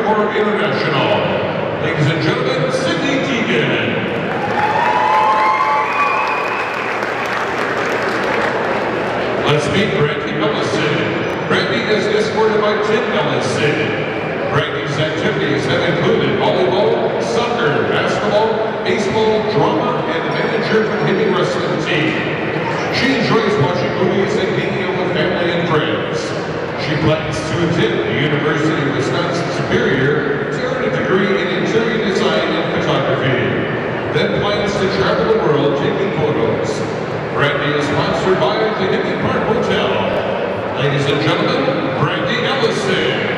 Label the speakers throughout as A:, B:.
A: Corps International. Ladies and gentlemen, Sydney Teagan. Let's meet Brandy Ellison. Brandy is escorted by Tim Ellison. Brandy's activities have included volleyball, soccer, basketball, baseball, drama, and manager for the Hippie wrestling team. She enjoys watching movies and hanging out with family and friends. She plans to attend the University of Wisconsin-Superior to earn a degree in interior design and photography. Then plans to travel the world taking photos. Brandy is sponsored by the Hippie Park Hotel. Ladies and gentlemen, Brandy Ellison.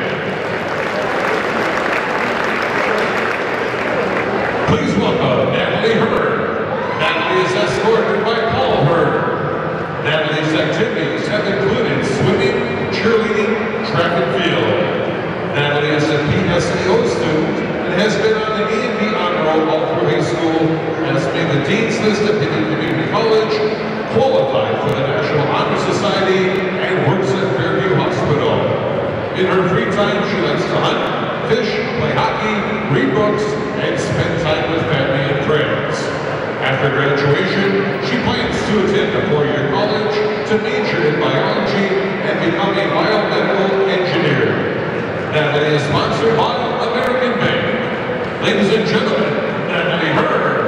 A: Please welcome Natalie Hurd. Natalie is escorted by Paul Hurd. Natalie's activities have included swimming, cheerleading, track and field. Natalie is a PSEO student and has been on the E&B honor roll all through high school, has made the Dean's List of Hippie Community College, qualified for the National Honor Society, and works at Fairview Hospital. In her free time, she likes to hunt, fish, play hockey, read books, and spend time with family and friends. After graduation, she plans to attend a four-year college to major in biology and become a biomedical engineer. Natalie is sponsored by American Bank. Ladies and gentlemen, Natalie Hurd.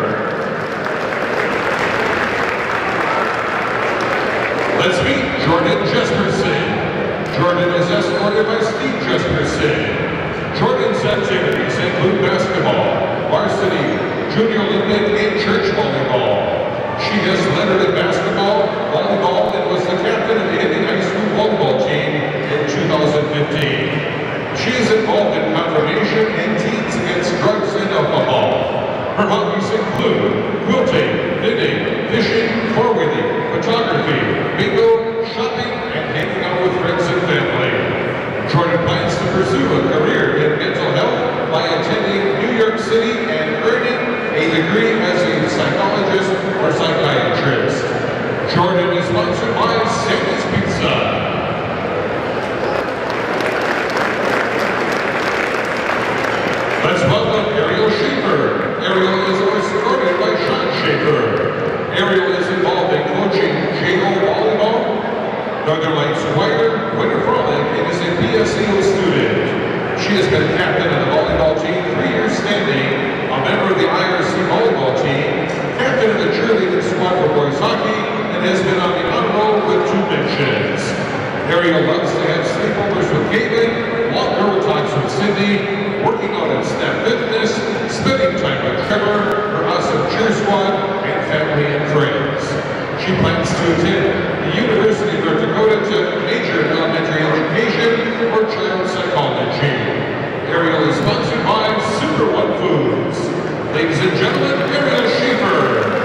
A: Let's meet Jordan Jesperson. Jordan is escorted by Steve Jesperson. Jordan's activities include basketball, varsity, junior Olympic, and church volleyball. She has lettered in basketball, volleyball, and was the captain of the Hippie High School volleyball team in 2015. She is involved in confirmation and teens against drugs and alcohol. Her hobbies include quilting, knitting, fishing, four-wheeling, photography, bingo, shopping, and hanging out with friends and family. Jordan plans to pursue a career in mental health by attending New York City and earning a degree as a psychologist or psychiatrist. Jordan is sponsored by Sammy's Pizza. Let's welcome Ariel Schaefer. Ariel is escorted by Sean Schaefer. Ariel is involved in coaching JO volleyball, Northern Lights Choir, Winter Frolic, and is a PSEO student. She has been captain of the volleyball team 3 years standing, a member of the IRC volleyball team, captain of the cheerleading squad for boys hockey, and has been on the honor roll with 2 mentions. Ariel loves to have sleepovers with Caitlin, long girl talks with Cindy, working out at Snap Fitness, spending time with Trevor, her awesome cheer squad, and family and friends. She plans to attend the University of North Dakota to major in elementary education or child psychology. Ariel is sponsored by Super One Foods. Ladies and gentlemen, Ariel Schaefer.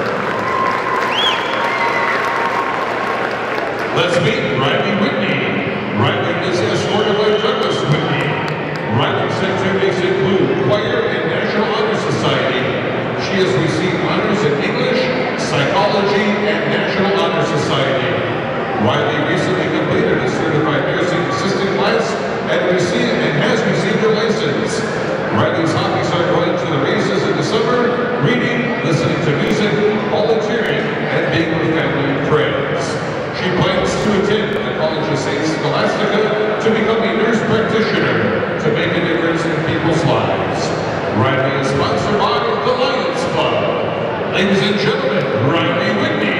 A: Let's meet Riley Whitney. Riley is escorted by Douglas Whitney. Riley's activities include choir and National Honor Society. She has received honors in English, psychology, and National Honor Society. Riley recently completed a certified nursing assistant class and has received her license. Riley's hobbies are going to the races in the summer, reading, listening to music, volunteering, and being with family and friends. She plans to attend the College of St. Scholastica to become a nurse practitioner to make a difference in people's lives. Riley is sponsored by the Lions Club. Ladies and gentlemen, Riley Whitney.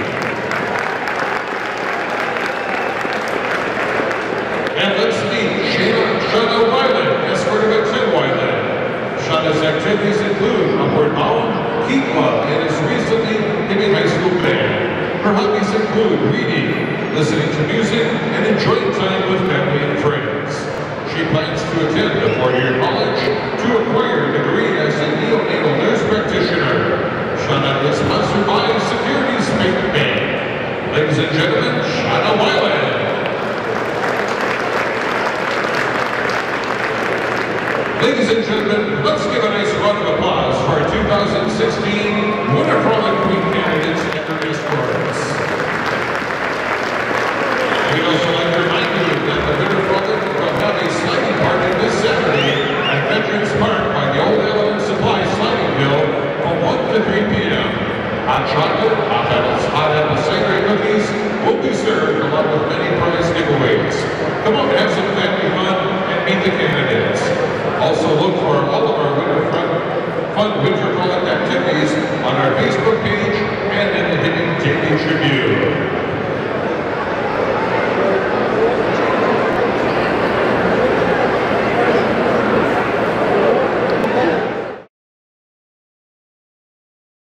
A: And let's meet Shauna Weiland, escorted by Tim Weiland. Shauna's activities include Upward Bound, Key Club, and is recently in a high school band. Her hobbies include reading, listening to music, and enjoying time with family and friends. She plans to attend a four-year college to acquire a degree as a neonatal nurse practitioner. Shauna is sponsored by Securities Bank. Ladies and gentlemen, Shauna Weiland. Ladies and gentlemen,